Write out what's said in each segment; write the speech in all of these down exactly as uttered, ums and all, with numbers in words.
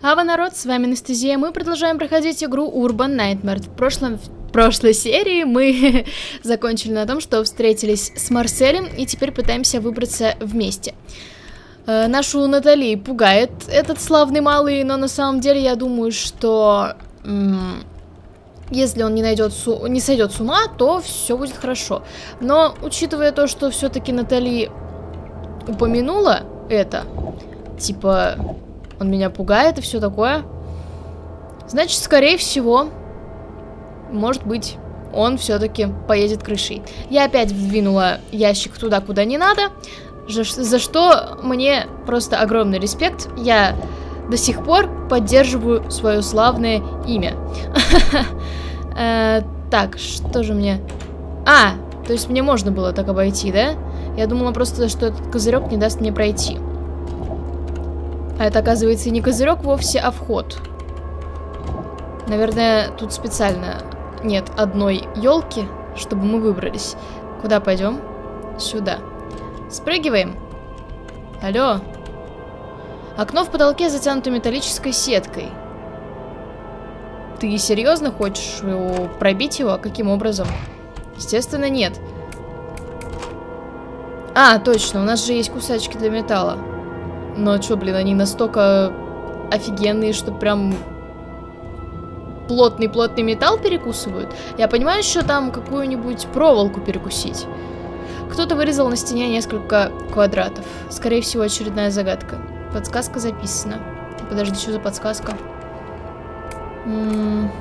Ава, народ, с вами Анастасия. Мы продолжаем проходить игру Urban Nightmare. В прошлом, в прошлой серии мы закончили на том, что встретились с Марселем и теперь пытаемся выбраться вместе. Э, нашу Натали пугает этот славный малый, но на самом деле я думаю, что если он не найдет су не сойдет с ума, то все будет хорошо. Но учитывая то, что все-таки Натали упомянула это, типа он меня пугает и все такое, значит, скорее всего, может быть, он все-таки поедет крышей. Я опять вдвинула ящик туда, куда не надо, за что мне просто огромный респект. Я до сих пор поддерживаю свое славное имя. Так, что же мне... А, то есть мне можно было так обойти, да? Я думала просто, что этот козырек не даст мне пройти. А это, оказывается, не козырек вовсе, а вход. Наверное, тут специально нет одной елки, чтобы мы выбрались. Куда пойдем? Сюда. Спрыгиваем. Алло. Окно в потолке затянуто металлической сеткой. Ты серьезно хочешь пробить его? Каким образом? Естественно, нет. А, точно, у нас же есть кусачки для металла. Но чё, блин, они настолько офигенные, что прям плотный-плотный металл перекусывают. Я понимаю, еще там какую-нибудь проволоку перекусить. Кто-то вырезал на стене несколько квадратов. Скорее всего, очередная загадка. Подсказка записана. Подожди, что за подсказка? М-м-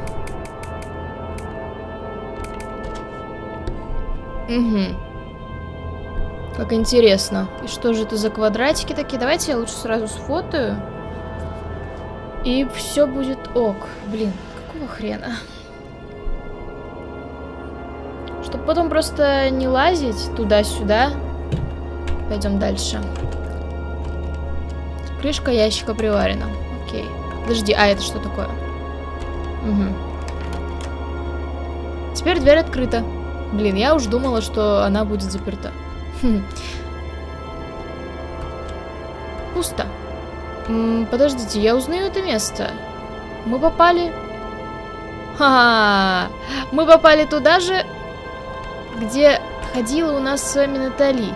угу. Как интересно. И что же это за квадратики такие? Давайте я лучше сразу сфотою. И все будет ок. Блин, какого хрена? Чтобы потом просто не лазить туда-сюда. Пойдем дальше. Крышка ящика приварена. Окей. Подожди, а это что такое? Угу. Теперь дверь открыта. Блин, я уж думала, что она будет заперта. Пусто. М-м, подождите, я узнаю это место. Мы попали... Ха-ха! Мы попали туда же, где ходила у нас с вами Натали.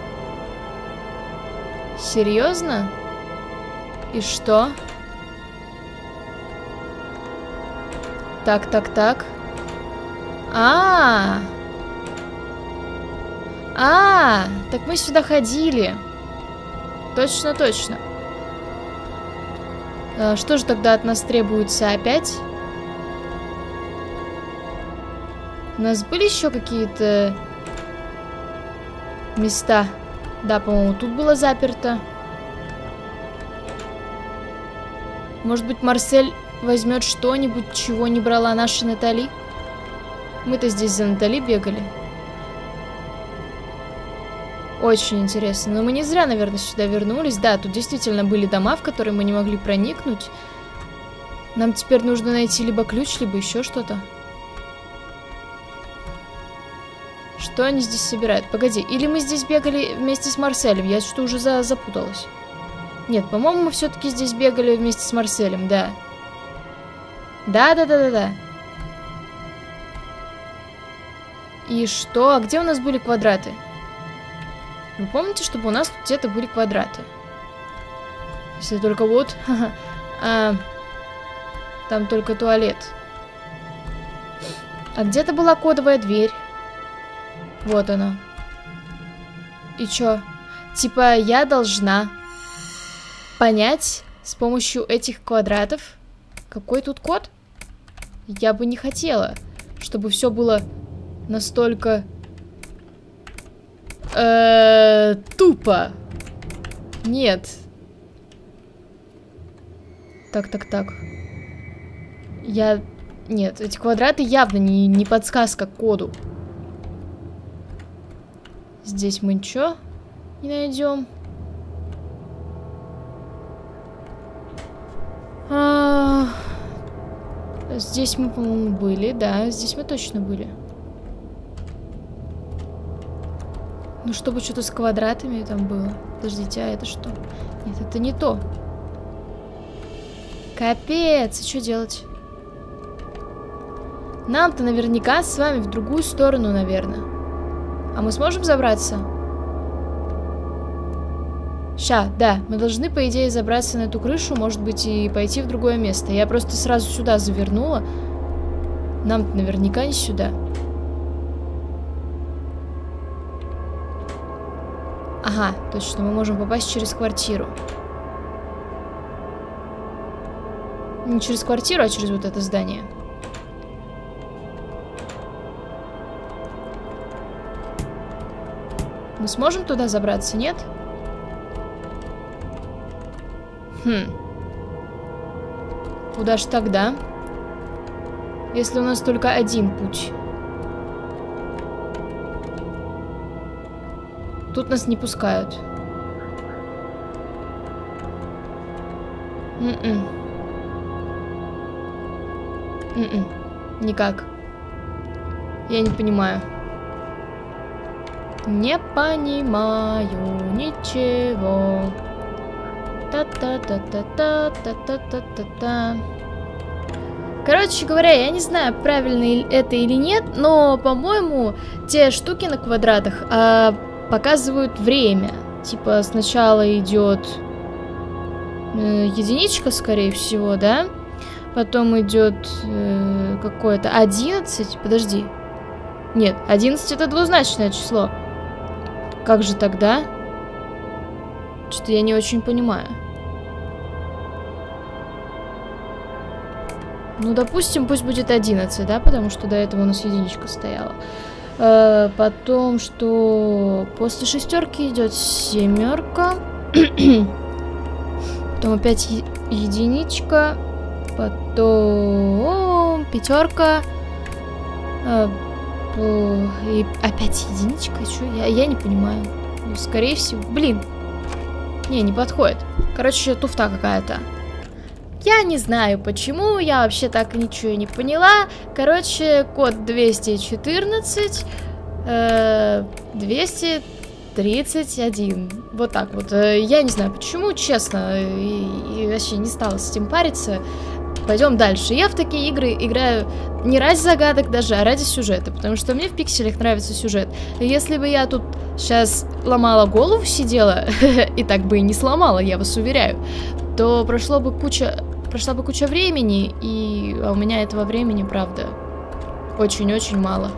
Серьезно? И что? Так, так, так. А-а-а! А, так мы сюда ходили. Точно, точно. А, что же тогда от нас требуется опять? У нас были еще какие-то места? Да, по-моему, тут было заперто. Может быть, Марсель возьмет что-нибудь, чего не брала наша Натали? Мы-то здесь за Натали бегали. Очень интересно. Но мы не зря, наверное, сюда вернулись. Да, тут действительно были дома, в которые мы не могли проникнуть. Нам теперь нужно найти либо ключ, либо еще что-то. Что они здесь собирают? Погоди, или мы здесь бегали вместе с Марселем? Я что-то уже за запуталась. Нет, по-моему, мы все-таки здесь бегали вместе с Марселем, да. Да-да-да-да-да. И что? А где у нас были квадраты? Вы помните, чтобы у нас тут где-то были квадраты? Если только вот... а, там только туалет. А где-то была кодовая дверь. Вот она. И чё? Типа я должна понять с помощью этих квадратов, какой тут код? Я бы не хотела, чтобы все было настолько... Э-э, тупо. Нет. Так, так, так. Я... Нет, эти квадраты явно не, не подсказка к коду. Здесь мы ничего не найдем. А... Здесь мы, по-моему, были. Да, здесь мы точно были. Ну, чтобы что-то с квадратами там было. Подождите, а это что? Нет, это не то. Капец, и что делать? Нам-то наверняка с вами в другую сторону, наверное. А мы сможем забраться? Ща, да, мы должны, по идее, забраться на эту крышу, может быть, и пойти в другое место. Я просто сразу сюда завернула. Нам-то наверняка не сюда. Ага, точно, мы можем попасть через квартиру. Не через квартиру, а через вот это здание. Мы сможем туда забраться, нет? Хм. Куда ж тогда? Если у нас только один путь. Тут нас не пускают. М-м. М-м. Никак. Я не понимаю. Не понимаю ничего. Та-та-та-та-та-та-та-та-та. Короче говоря, я не знаю, правильно это или нет, но, по-моему, те штуки на квадратах а, показывают время. Типа сначала идет э, единичка, скорее всего, да? Потом идет э, какое-то одиннадцать. Подожди. Нет, одиннадцать это двузначное число. Как же тогда? Что-то я не очень понимаю. Ну, допустим, пусть будет одиннадцать, да? Потому что до этого у нас единичка стояла. Э, потом, что после шестерки идет семерка. Потом опять е единичка. Потом пятерка. Э, и опять единичка. Что? Я, я не понимаю. Ну, скорее всего. Блин. Не, не подходит. Короче, туфта какая-то. Я не знаю почему, я вообще так ничего не поняла. Короче, код двести четырнадцать, э, двести тридцать один. Вот так вот. Я не знаю почему, честно. И, и вообще не стала с этим париться. Пойдем дальше. Я в такие игры играю не ради загадок даже, а ради сюжета. Потому что мне в пикселях нравится сюжет. И если бы я тут сейчас ломала голову, сидела, и так бы и не сломала, я вас уверяю, то прошло бы куча, прошла бы куча времени, и а у меня этого времени, правда, очень-очень мало.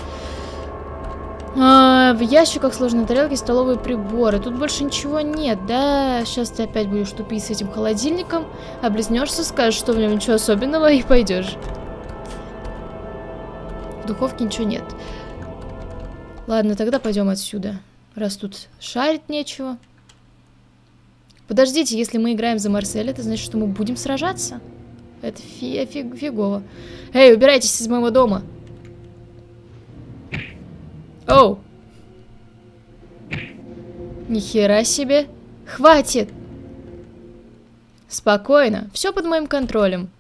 А, в ящиках сложные тарелки, столовые приборы. Тут больше ничего нет, да? Сейчас ты опять будешь тупить с этим холодильником, облизнешься, скажешь, что в нем ничего особенного, и пойдешь. В духовке ничего нет. Ладно, тогда пойдем отсюда, раз тут шарить нечего. Подождите, если мы играем за Марселя, это значит, что мы будем сражаться? Это фи фиг фигово. Эй, убирайтесь из моего дома. Оу. Нихера себе. Хватит. Спокойно. Все под моим контролем.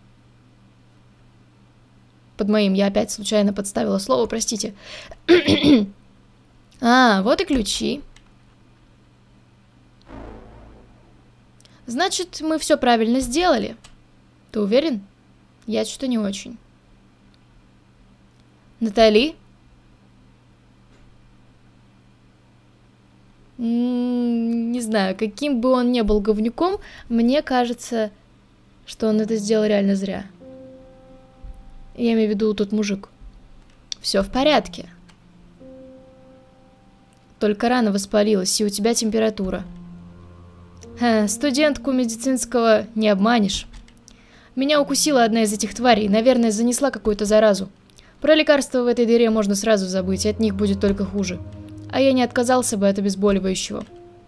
Под моим. Я опять случайно подставила слово, простите. А, вот и ключи. Значит, мы все правильно сделали. Ты уверен? Я что-то не очень. Натали? М-м, не знаю, каким бы он ни был говнюком, мне кажется, что он это сделал реально зря. Я имею в виду тот мужик. Все в порядке. Только рана воспалилась, и у тебя температура. Ха, студентку медицинского не обманешь. Меня укусила одна из этих тварей, наверное, занесла какую-то заразу. Про лекарства в этой дыре можно сразу забыть, от них будет только хуже. А я не отказался бы от обезболивающего.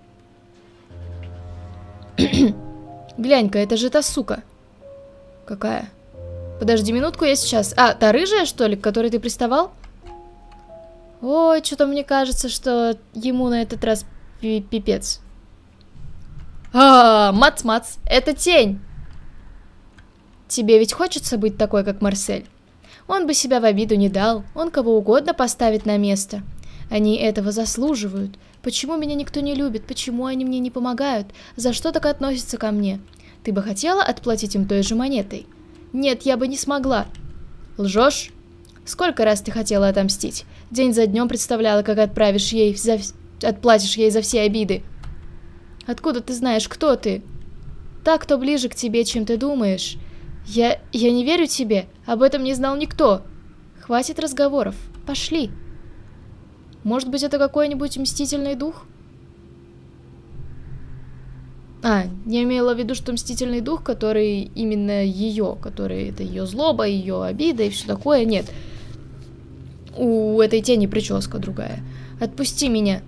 Глянь-ка, это же та сука. Какая? Подожди минутку, я сейчас... А, та рыжая, что ли, к которой ты приставал? Ой, что-то мне кажется, что ему на этот раз пипец. А, мац-мац, это тень. Тебе ведь хочется быть такой, как Марсель? Он бы себя в обиду не дал, он кого угодно поставит на место. Они этого заслуживают. Почему меня никто не любит? Почему они мне не помогают? За что так относятся ко мне? Ты бы хотела отплатить им той же монетой? Нет, я бы не смогла. Лжешь? Сколько раз ты хотела отомстить? День за днем представляла, как отправишь ей за... отплатишь ей за все обиды. Откуда ты знаешь, кто ты? Так, кто ближе к тебе, чем ты думаешь. Я... я не верю тебе. Об этом не знал никто. Хватит разговоров. Пошли. Может быть, это какой-нибудь мстительный дух? А, я имела в виду, что мстительный дух, который именно ее, который это ее злоба, ее обида и все такое. Нет. У этой тени прическа другая. Отпусти меня.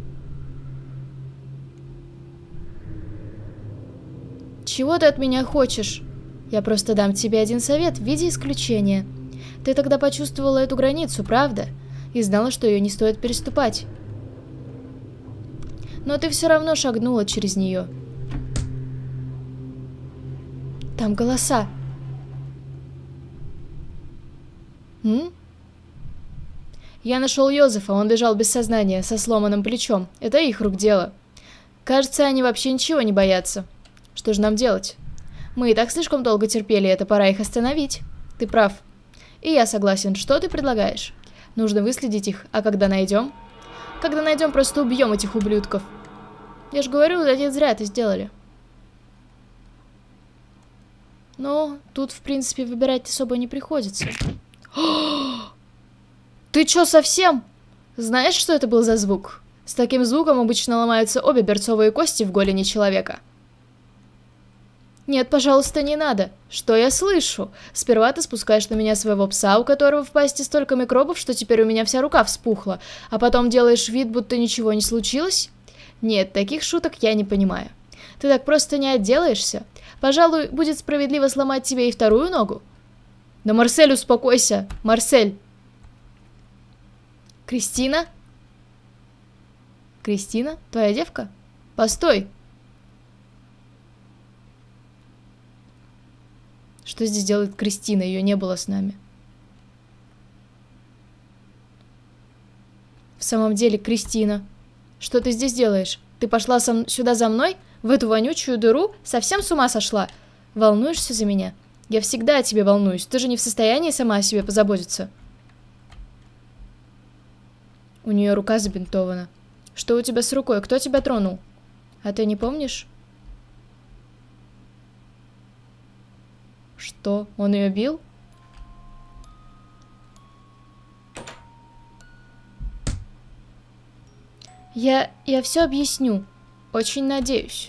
Чего ты от меня хочешь? Я просто дам тебе один совет в виде исключения. Ты тогда почувствовала эту границу, правда? И знала, что ее не стоит переступать. Но ты все равно шагнула через нее. Там голоса. М? Я нашел Йозефа, он лежал без сознания, со сломанным плечом. Это их рук дело. Кажется, они вообще ничего не боятся. Что же нам делать? Мы и так слишком долго терпели, это пора их остановить. Ты прав. И я согласен. Что ты предлагаешь? Нужно выследить их, а когда найдем? Когда найдем, просто убьем этих ублюдков. Я же говорю, они зря это сделали. Но тут, в принципе, выбирать особо не приходится. Ты чё, совсем? Знаешь, что это был за звук? С таким звуком обычно ломаются обе берцовые кости в голени человека. Нет, пожалуйста, не надо. Что я слышу? Сперва ты спускаешь на меня своего пса, у которого в пасти столько микробов, что теперь у меня вся рука вспухла, а потом делаешь вид, будто ничего не случилось? Нет, таких шуток я не понимаю. Ты так просто не отделаешься. Пожалуй, будет справедливо сломать тебе и вторую ногу. Да, Марсель, успокойся. Марсель. Кристина? Кристина? Твоя девка? Постой. Что здесь делает Кристина? Ее не было с нами. В самом деле, Кристина, что ты здесь делаешь? Ты пошла со сюда за мной? В эту вонючую дыру? Совсем с ума сошла? Волнуешься за меня? Я всегда о тебе волнуюсь. Ты же не в состоянии сама о себе позаботиться. У нее рука забинтована. Что у тебя с рукой? Кто тебя тронул? А ты не помнишь? Что? Он ее бил? Я... я все объясню. Очень надеюсь.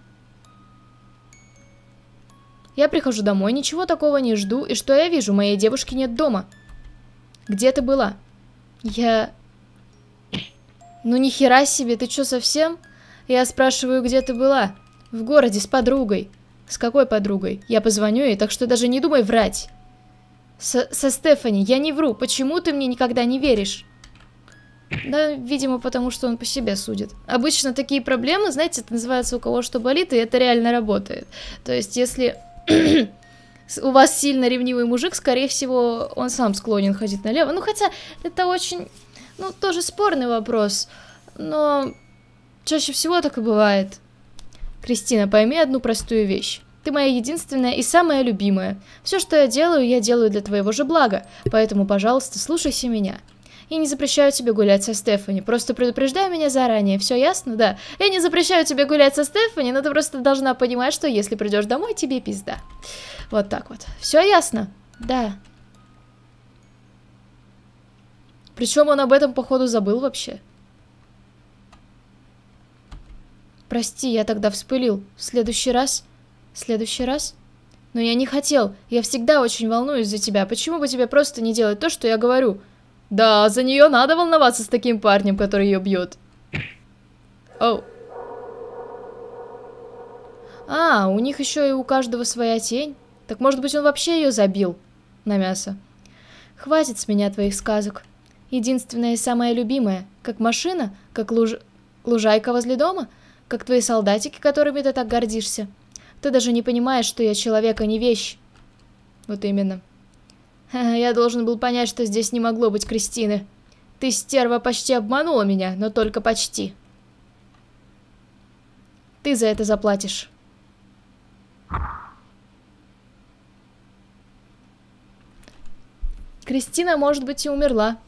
Я прихожу домой, ничего такого не жду, и что я вижу? Моей девушки нет дома. Где ты была? Я... Ну ни хера себе, ты что, совсем? Я спрашиваю, где ты была? В городе с подругой. С какой подругой? Я позвоню ей, так что даже не думай врать. С со Стефани, я не вру. Почему ты мне никогда не веришь? Да, видимо, потому что он по себе судит. Обычно такие проблемы, знаете, это называется у кого что болит, и это реально работает. То есть, если у вас сильно ревнивый мужик, скорее всего, он сам склонен ходить налево. Ну, хотя, это очень, ну, тоже спорный вопрос. Но чаще всего так и бывает. Кристина, пойми одну простую вещь. Ты моя единственная и самая любимая. Все, что я делаю, я делаю для твоего же блага. Поэтому, пожалуйста, слушайся меня. Я не запрещаю тебе гулять со Стефани. Просто предупреждай меня заранее. Все ясно? Да. Я не запрещаю тебе гулять со Стефани, но ты просто должна понимать, что если придешь домой, тебе пизда. Вот так вот. Все ясно? Да. Причем он об этом, походу, забыл вообще. Прости, я тогда вспылил. В следующий раз... В следующий раз? Но я не хотел. Я всегда очень волнуюсь за тебя. Почему бы тебе просто не делать то, что я говорю? Да, за нее надо волноваться с таким парнем, который ее бьет. Оу. А, у них еще и у каждого своя тень. Так может быть он вообще ее забил на мясо? Хватит с меня твоих сказок. Единственная и самая любимая. Как машина, как луж... лужайка возле дома, как твои солдатики, которыми ты так гордишься. Ты даже не понимаешь, что я человек, а не вещь. Вот именно. Я должен был понять, что здесь не могло быть Кристины. Ты, стерва, почти обманула меня, но только почти. Ты за это заплатишь. Кристина, может быть, и умерла.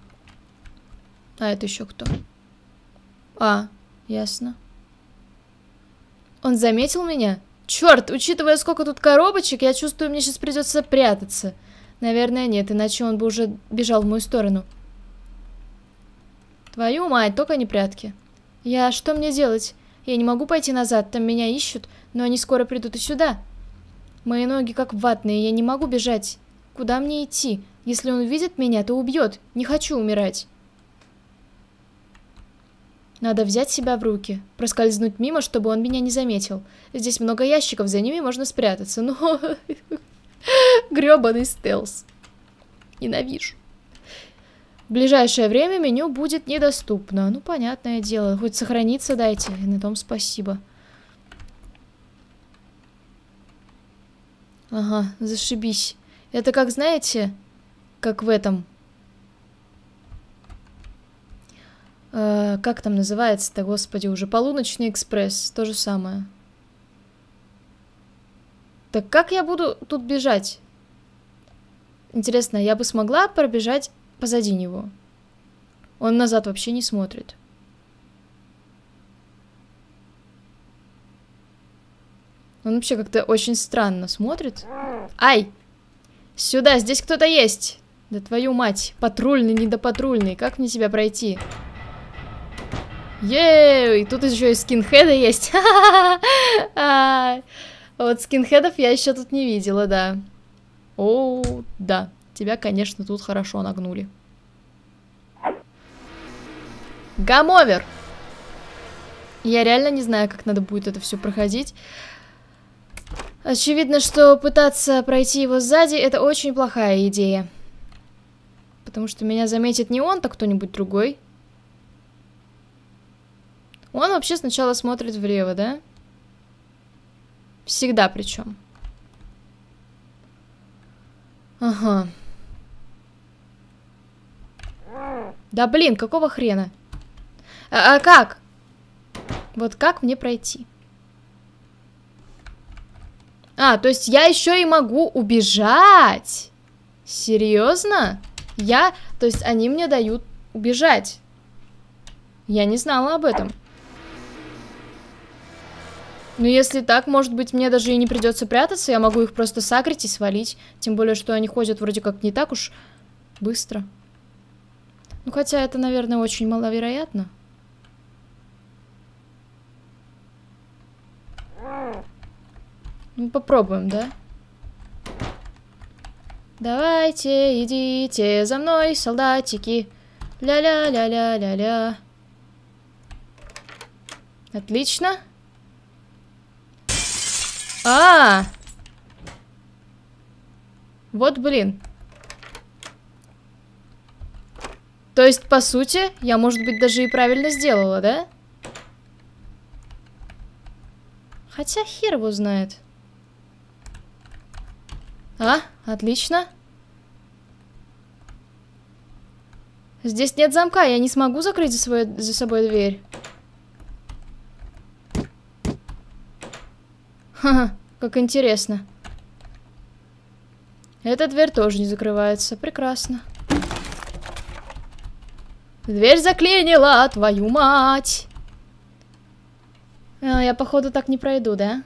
А это еще кто? А, ясно. Он заметил меня? Черт, учитывая, сколько тут коробочек, я чувствую, мне сейчас придется прятаться. Наверное, нет, иначе он бы уже бежал в мою сторону. Твою мать, только не прятки. Я... Что мне делать? Я не могу пойти назад, там меня ищут, но они скоро придут и сюда. Мои ноги как ватные, я не могу бежать. Куда мне идти? Если он увидит меня, то убьет. Не хочу умирать. Надо взять себя в руки, проскользнуть мимо, чтобы он меня не заметил. Здесь много ящиков, за ними можно спрятаться, но... Грёбаный стелс. Ненавижу. В ближайшее время меню будет недоступно. Ну, понятное дело. Хоть сохраниться дайте, и на том спасибо. Ага, зашибись. Это как, знаете, как в этом... Э, как там называется-то, господи, уже полуночный экспресс. То же самое. Так как я буду тут бежать? Интересно, я бы смогла пробежать позади него? Он назад вообще не смотрит. Он вообще как-то очень странно смотрит. Ай! Сюда, здесь кто-то есть! Да твою мать! Патрульный, недопатрульный. Как мне тебя пройти? Ей! Тут еще и скинхеды есть. Вот скинхедов я еще тут не видела, да. О, да. Тебя, конечно, тут хорошо нагнули. Гамовер! Я реально не знаю, как надо будет это все проходить. Очевидно, что пытаться пройти его сзади — это очень плохая идея. Потому что меня заметит не он, так кто-нибудь другой. Он вообще сначала смотрит влево, да? Всегда причем. Ага. Да блин, какого хрена? А, а как? Вот как мне пройти? А, то есть я еще и могу убежать? Серьезно? Я, то есть они мне дают убежать. Я не знала об этом. Ну, если так, может быть, мне даже и не придется прятаться, я могу их просто сагрить и свалить. Тем более, что они ходят вроде как не так уж быстро. Ну, хотя это, наверное, очень маловероятно. Ну, попробуем, да? Давайте, идите за мной, солдатики. Ля-ля-ля-ля-ля-ля. Отлично. А, -а, а! Вот, блин. То есть, по сути, я, может быть, даже и правильно сделала, да? Хотя хер его знает. А, отлично. Здесь нет замка, я не смогу закрыть за, свой, за собой дверь. Ха-ха, как интересно. Эта дверь тоже не закрывается. Прекрасно. Дверь заклинила, твою мать. А, я, походу, так не пройду, да?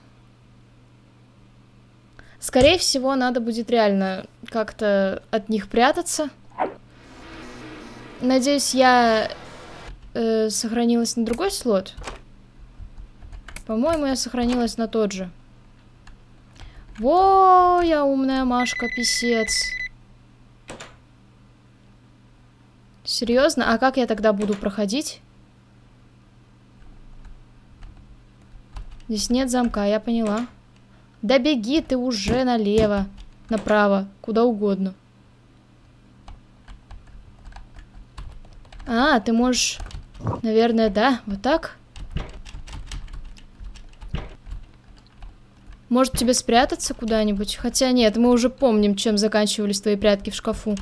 Скорее всего, надо будет реально как-то от них прятаться. Надеюсь, я э, сохранилась на другой слот. По-моему, я сохранилась на тот же. Во, я умная Машка, писец. Серьезно? А как я тогда буду проходить? Здесь нет замка, я поняла. Да беги ты уже налево, направо, куда угодно. А, ты можешь... Наверное, да, вот так. Может, тебе спрятаться куда-нибудь? Хотя нет, мы уже помним, чем заканчивались твои прятки в шкафу.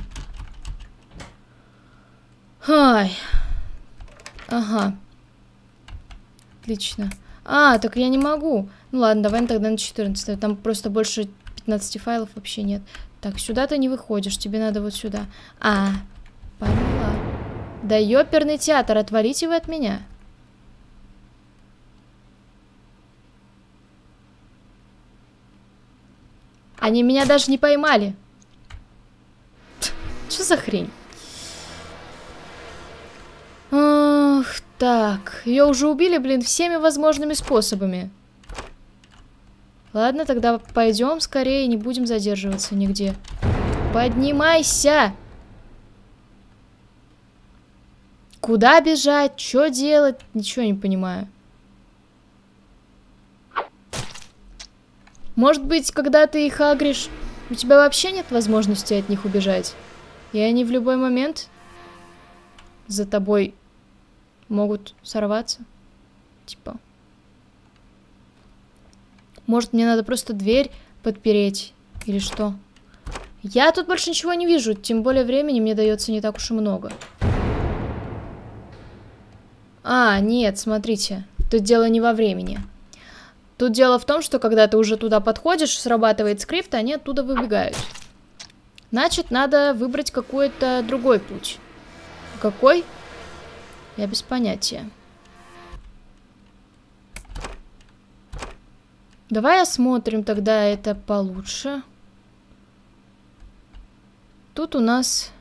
Ай. Ага. Отлично. А, так я не могу. Ну ладно, давай тогда на четырнадцать. Там просто больше пятнадцати файлов вообще нет. Так, сюда ты не выходишь, тебе надо вот сюда. А, поняла. Да ёперный театр, отвалите вы от меня. Они меня даже не поймали. Что за хрень? Ах, так. Ее уже убили, блин, всеми возможными способами. Ладно, тогда пойдем скорее, не будем задерживаться нигде. Поднимайся! Куда бежать? Что делать? Ничего не понимаю. Может быть, когда ты их агришь, у тебя вообще нет возможности от них убежать? И они в любой момент за тобой могут сорваться? Типа... Может, мне надо просто дверь подпереть? Или что? Я тут больше ничего не вижу. Тем более времени мне дается не так уж и много. А, нет, смотрите. Тут дело не во времени. Тут дело в том, что когда ты уже туда подходишь, срабатывает скрипт, они оттуда выбегают. Значит, надо выбрать какой-то другой путь. Какой? Я без понятия. Давай осмотрим тогда это получше. Тут у нас...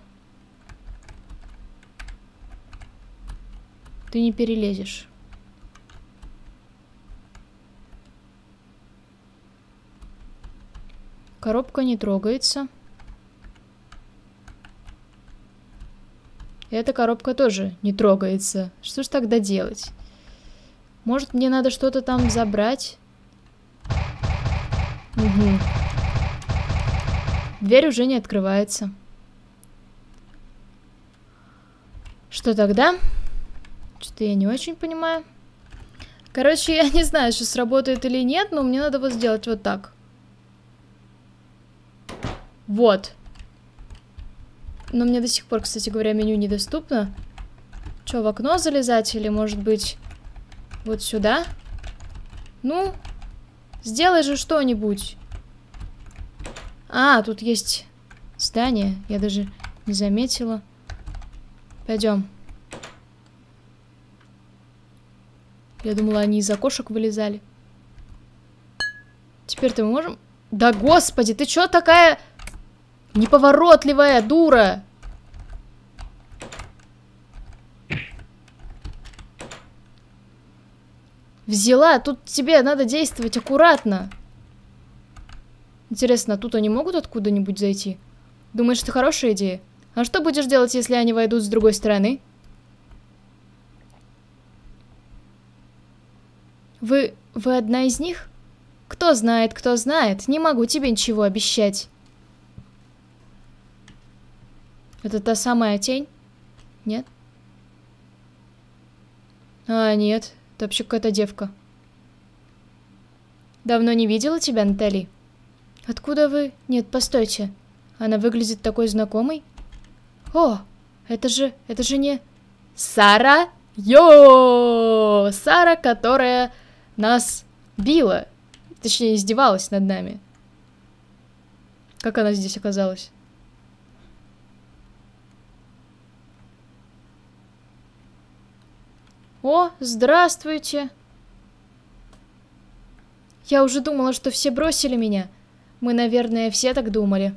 Ты не перелезешь. Коробка не трогается. Эта коробка тоже не трогается. Что ж тогда делать? Может, мне надо что-то там забрать? Угу. Дверь уже не открывается. Что тогда? Что-то я не очень понимаю. Короче, я не знаю, что сработает или нет, но мне надо вот сделать вот так. Вот. Но мне до сих пор, кстати говоря, меню недоступно. Что, в окно залезать или, может быть, вот сюда? Ну... Сделай же что-нибудь. А, тут есть здание. Я даже не заметила. Пойдем. Я думала, они из окошек вылезали. Теперь-то мы можем... Да господи, ты чё такая неповоротливая дура? Взяла, тут тебе надо действовать аккуратно. Интересно, тут они могут откуда-нибудь зайти? Думаешь, это хорошая идея? А что будешь делать, если они войдут с другой стороны? Вы... вы одна из них? Кто знает, кто знает. Не могу тебе ничего обещать. Это та самая тень? Нет? А, нет. Это вообще какая-то девка. Давно не видела тебя, Натали? Откуда вы? Нет, постойте. Она выглядит такой знакомой. О, это же, это же не... Сара? Йо! Сара, которая нас била. Точнее, издевалась над нами. Как она здесь оказалась? О, здравствуйте. Я уже думала, что все бросили меня. Мы, наверное, все так думали.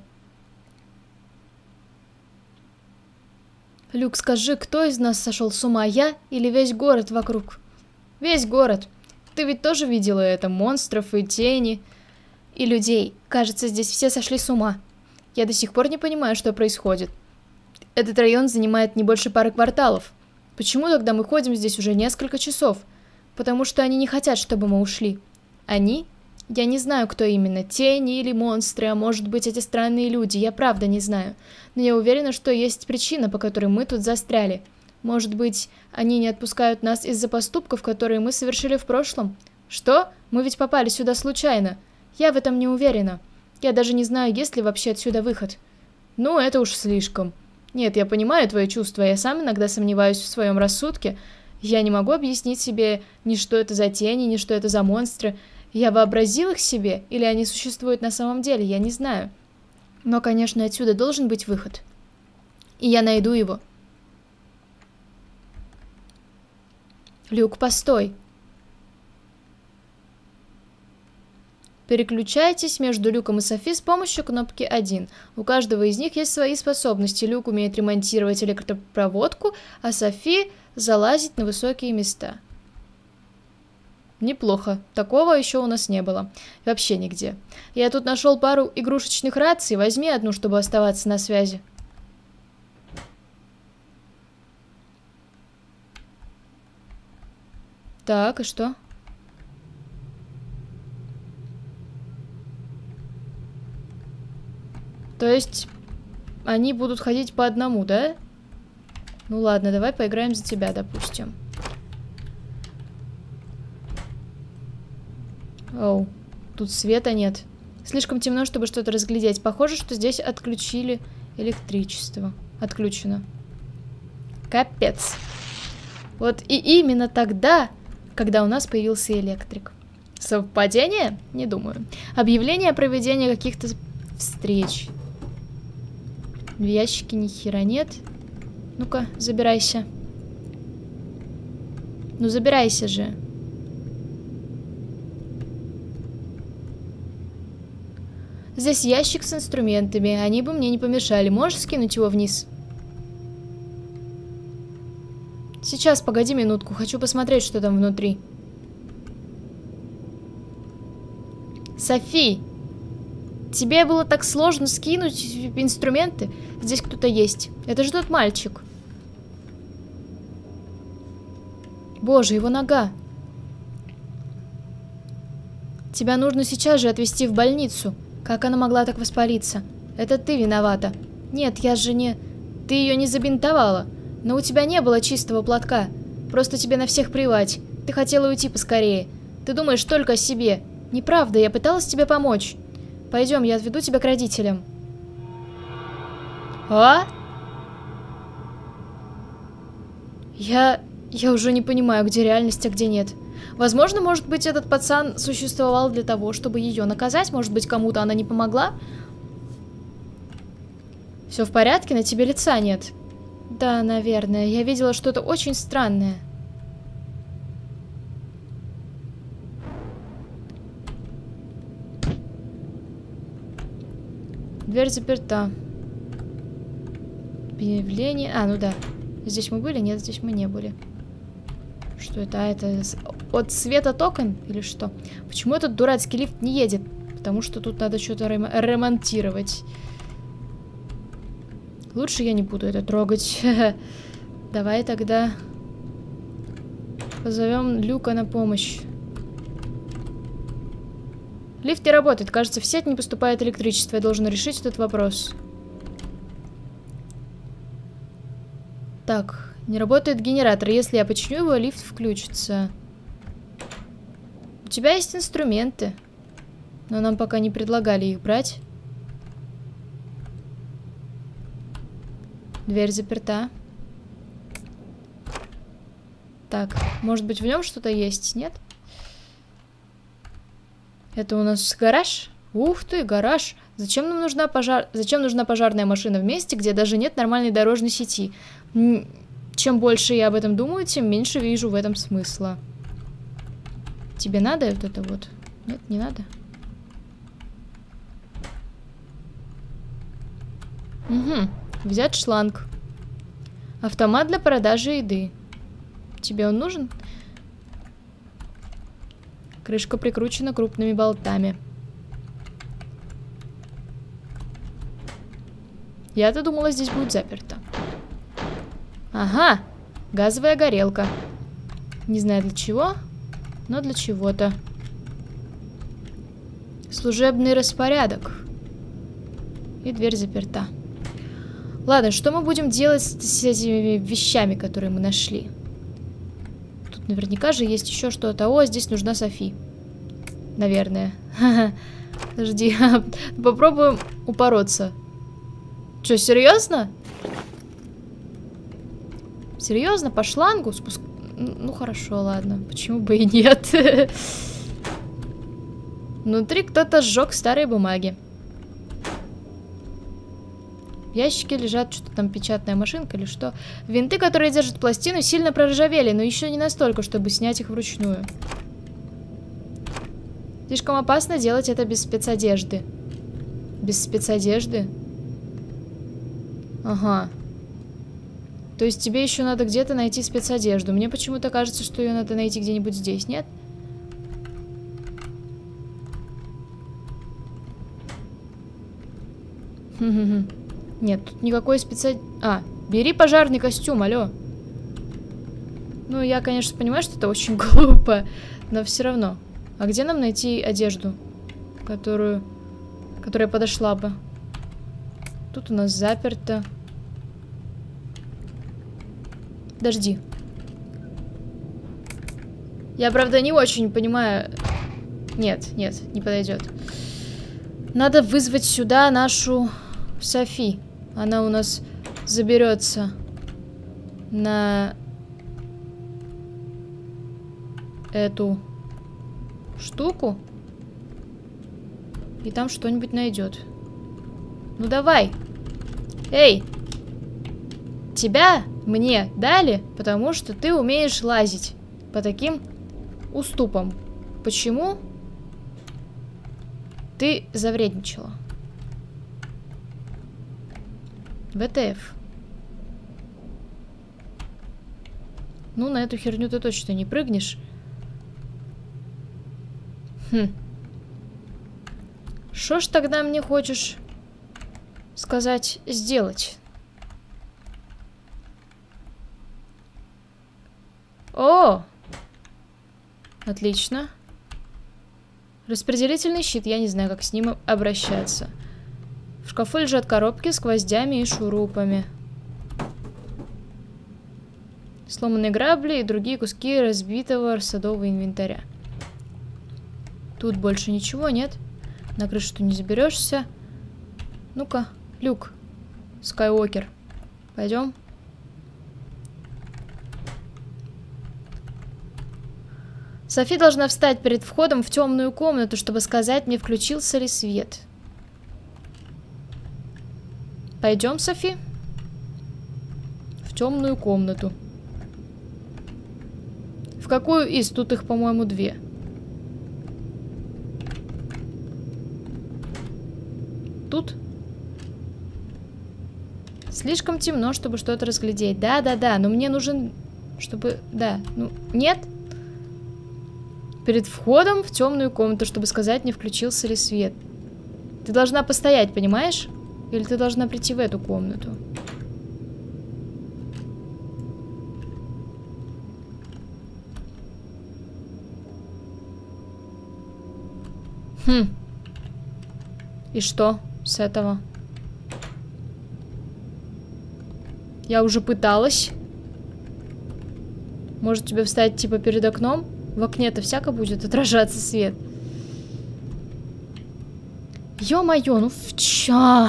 Люк, скажи, кто из нас сошел с ума, я или весь город вокруг? Весь город. Ты ведь тоже видела это, монстров и тени, и людей. Кажется, здесь все сошли с ума. Я до сих пор не понимаю, что происходит. Этот район занимает не больше пары кварталов. Почему тогда мы ходим здесь уже несколько часов? Потому что они не хотят, чтобы мы ушли. Они? Я не знаю, кто именно, тени или монстры, а может быть эти странные люди, я правда не знаю. Но я уверена, что есть причина, по которой мы тут застряли. Может быть, они не отпускают нас из-за поступков, которые мы совершили в прошлом? Что? Мы ведь попали сюда случайно. Я в этом не уверена. Я даже не знаю, есть ли вообще отсюда выход. Ну, это уж слишком. Нет, я понимаю твои чувства, я сам иногда сомневаюсь в своем рассудке. Я не могу объяснить себе ни что это за тени, ни что это за монстры. Я вообразил их себе, или они существуют на самом деле, я не знаю. Но, конечно, отсюда должен быть выход. И я найду его. Люк, постой. Переключайтесь между Люком и Софи с помощью кнопки один. У каждого из них есть свои способности. Люк умеет ремонтировать электропроводку, а Софи залазить на высокие места. Неплохо. Такого еще у нас не было. Вообще нигде. Я тут нашел пару игрушечных раций. Возьми одну, чтобы оставаться на связи. Так, и что? То есть они будут ходить по одному, да? Ну ладно, давай поиграем за тебя, допустим. Оу, тут света нет. Слишком темно, чтобы что-то разглядеть. Похоже, что здесь отключили электричество. Отключено. Капец. Вот и именно тогда, когда у нас появился электрик. Совпадение? Не думаю. Объявление о проведении каких-то встреч. В ящике ни хера нет. Ну-ка, забирайся. Ну, забирайся же. Здесь ящик с инструментами. Они бы мне не помешали. Можешь скинуть его вниз? Сейчас, погоди минутку. Хочу посмотреть, что там внутри. Софи! Тебе было так сложно скинуть инструменты? Здесь кто-то есть. Это же тот мальчик. Боже, его нога. Тебя нужно сейчас же отвезти в больницу. Как она могла так воспалиться? Это ты виновата. Нет, я же не... Ты ее не забинтовала. Но у тебя не было чистого платка. Просто тебе на всех плевать. Ты хотела уйти поскорее. Ты думаешь только о себе. Неправда, я пыталась тебе помочь. Пойдем, я отведу тебя к родителям. А? Я... Я уже не понимаю, где реальность, а где нет. Возможно, может быть, этот пацан существовал для того, чтобы ее наказать. Может быть, кому-то она не помогла. Все в порядке, на тебе лица нет. Да, наверное. Я видела что-то очень странное. Дверь заперта. Объявление... А, ну да. Здесь мы были? Нет, здесь мы не были. Что это? А, это от света от окон? Или что? Почему этот дурацкий лифт не едет? Потому что тут надо что-то рем... ремонтировать. Лучше я не буду это трогать. Давай тогда позовем Люка на помощь. Лифт не работает. Кажется, в сеть не поступает электричество. Я должен решить этот вопрос. Так, не работает генератор. Если я починю его, лифт включится. У тебя есть инструменты. Но нам пока не предлагали их брать. Дверь заперта. Так, может быть, в нем что-то есть, нет? Это у нас гараж? Ух ты, гараж. Зачем нам нужна пожар... Зачем нужна пожарная машина в месте, где даже нет нормальной дорожной сети? Чем больше я об этом думаю, тем меньше вижу в этом смысла. Тебе надо вот это вот? Нет, не надо. Угу. Взять шланг. Автомат для продажи еды. Тебе он нужен? Крышка прикручена крупными болтами. Я-то думала, здесь будет заперто. Ага, газовая горелка. Не знаю для чего, но для чего-то. Служебный распорядок. И дверь заперта. Ладно, что мы будем делать с, с этими вещами, которые мы нашли? Тут наверняка же есть еще что-то. О, здесь нужна Софи. Наверное. Подожди, попробуем упороться. Что, серьезно? Серьезно? По шлангу? Спуск... Ну, хорошо, ладно. Почему бы и нет? Внутри кто-то сжег старые бумаги. В ящике лежат что-то там, печатная машинка или что. Винты, которые держат пластину, сильно проржавели, но еще не настолько, чтобы снять их вручную. Слишком опасно делать это без спецодежды. Без спецодежды? Ага. То есть тебе еще надо где-то найти спецодежду. Мне почему-то кажется, что ее надо найти где-нибудь здесь, нет? Хм-хм-хм. Нет, тут никакой специ... А, бери пожарный костюм, алло. Ну, я, конечно, понимаю, что это очень глупо, но все равно. А где нам найти одежду, которую... которая подошла бы? Тут у нас заперто. Подожди. Я, правда, не очень понимаю... Нет, нет, не подойдет. Надо вызвать сюда нашу Софи. Она у нас заберется на эту штуку. И там что-нибудь найдет. Ну давай. Эй! Тебя мне дали, потому что ты умеешь лазить по таким уступам. Почему ты завредничала? вэ тэ эф. Ну, на эту херню ты точно не прыгнешь. Хм. Что ж тогда мне хочешь сказать, сделать? О! Отлично. Распределительный щит. Я не знаю, как с ним обращаться. В шкафу лежат коробки с гвоздями и шурупами. Сломанные грабли и другие куски разбитого садового инвентаря. Тут больше ничего нет. На крышу ты не заберешься. Ну-ка, Люк Скайуокер. Пойдем. Софи должна встать перед входом в темную комнату, чтобы сказать мне, включился ли свет. Пойдем, Софи. В темную комнату. В какую из? Тут их, по-моему, две. Тут? Слишком темно, чтобы что-то разглядеть. Да-да-да, но мне нужен... Чтобы... Да, ну... Нет? Перед входом в темную комнату, чтобы сказать, не включился ли свет. Ты должна постоять, понимаешь? Или ты должна прийти в эту комнату? Хм. И что с этого? Я уже пыталась. Может тебе встать типа перед окном? В окне-то всяко будет отражаться свет. Ё-моё, ну в чё?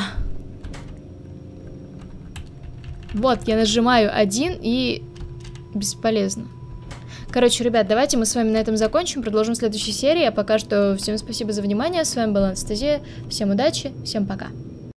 Вот, я нажимаю один и бесполезно. Короче, ребят, давайте мы с вами на этом закончим. Продолжим в следующей серии. А пока что всем спасибо за внимание. С вами была Анастасия. Всем удачи, всем пока.